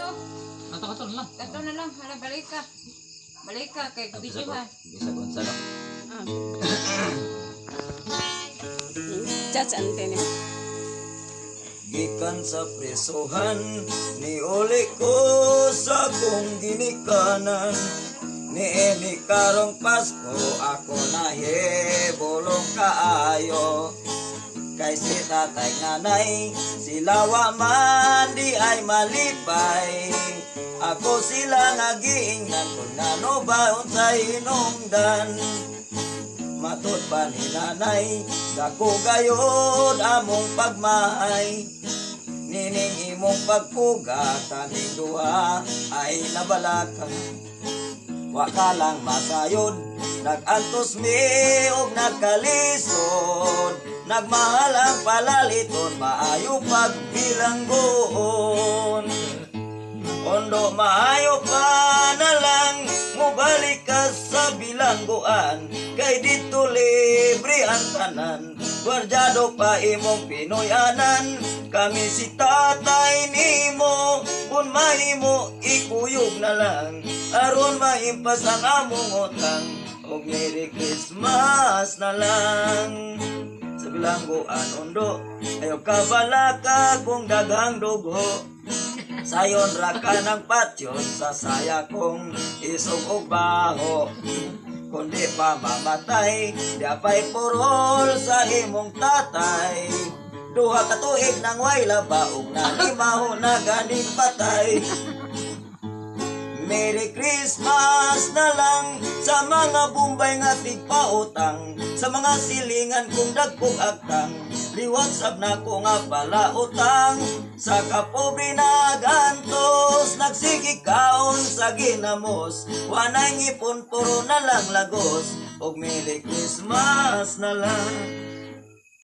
Kato na lang. Kato na lang. Hala, balik ka. Balik ka kay video ha. Bisa Gonzalo. Judge antene. Gikan sa presohan, niuli ko sa kong ginikanan. Ni karong Pasko, ako nahibulong kaayo. Kay si tatay nganay, sila wa man di ay malipay. Ako sila nga giingnan kung ngano ba unsay hinungdan. Matod pa ni nanay, dako gayod among pagmahay. Nining imong pagpuga, kaming duha ay nabalaka. Wa ka lang masayod, nagantos mi og nagkalisod. Nagmahal ang palaliton, maayo pagbilanggoon. Ondo maayo pa na lang, mubalik ka sa bilangguan. Kay dito libre ang tanan, gwardyado pa imong Pinoyanan. Kami si tatay nimo, kung mahimo ikuyog na lang. Aron maimpas ang among utang, og Merry Christmas na lang. Sa bilangguan undo, ayaw kabalaka kung daghang dugo. Sayon ra ka ng patyon sa saya kong isog og baho. Kundi pa mamatay, di apay purol sa imong tatay. Duha ka tuig nang way labaog na limaho na ganing patay. Merry Christmas na lang sa mga bumbay nga tigpautang. Sa mga silingan kong dagkog agtang, liwat sab na ko nga pala utang. Sa kapobre na gantos, nagsigikaon sa ginamos. Wanay ngipon, puro na lang lagos, og Merry Christmas na lang.